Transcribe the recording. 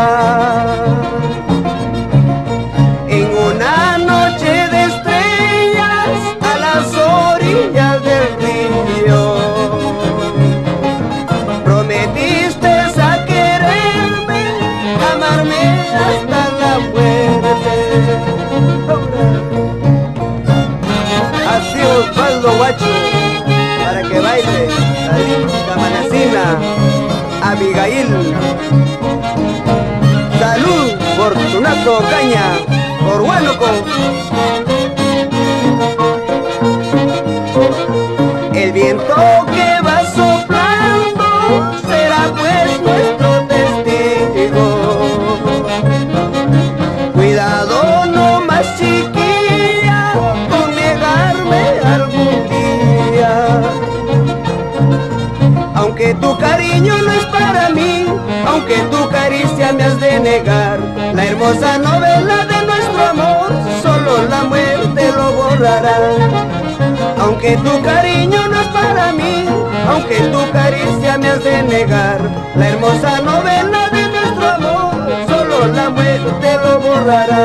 En una noche de estrellas a las orillas del río, prometiste a quererme, amarme hasta la muerte. Así Osvaldo Guacho, para que baile la linda manacina Abigail. Salud, Fortunato Caña, por Huánuco. El viento que va soplando será pues nuestro testigo. Cuidado no más, chiquilla, con negarme algún día. Aunque tu cariño no es para mí, aunque tu caricia me has de negar, la hermosa novela de nuestro amor solo la muerte lo borrará. Aunque tu cariño no es para mí, aunque tu caricia me has de negar, la hermosa novela de nuestro amor solo la muerte lo borrará.